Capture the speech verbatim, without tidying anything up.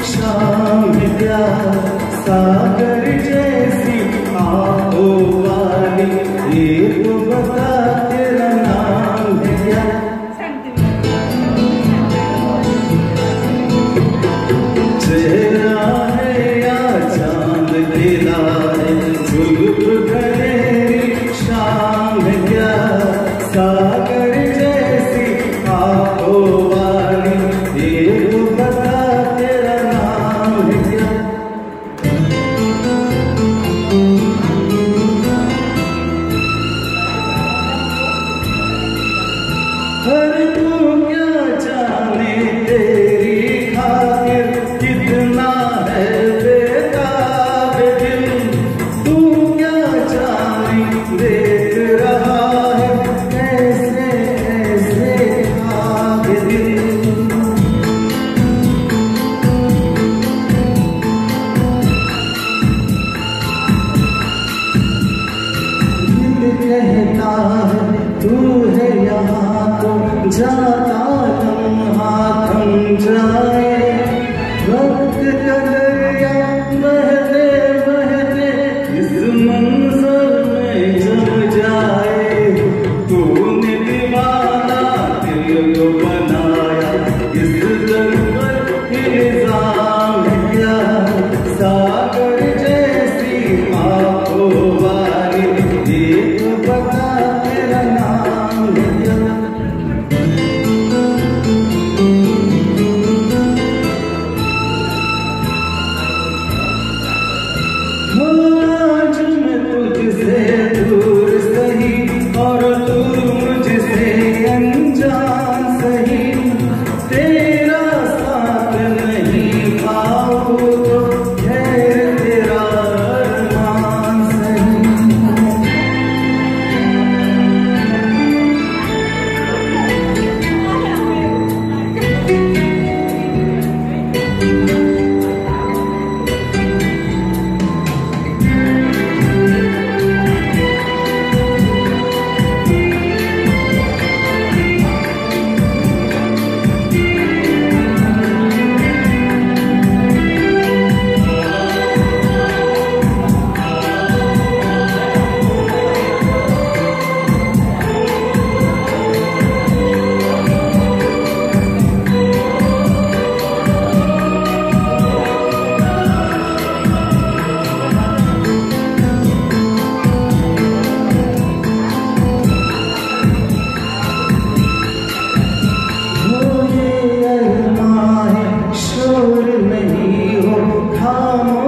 शाम क्या सागर जैसी आंखों वाली, ये तो बता तेरा नाम है क्या। चेहरा है या चांद तेरा है, जुल्फ घनेरी शाम क्या सागर जैसी आंखों वाली, ये तो बता तेरा नाम है क्या। हर तू क्या जाने तेरी खातिर कितना है बेताब दिल, तू क्या जाने देख रहा है ऐसे ऐसे ख्वाब दिल। दिल कहता है तू है यहाँ तो जाता लम्हा थम जाए, वक्त का दरिया बहते बहते इस मंजर में जम जाए। तूने दीवाना दिल को बनाया, इस दिल पर इल्जाम है क्या सागर जैसी आंखों वाली, ये तो बता तेरा नाम है क्या। आज मैं तुझसे दूर सही और तू मुझसे अनजान सही, तेरा साथ नहीं पाऊं तो खैर तेरा अरमान सही। शोर नहीं हो खामोश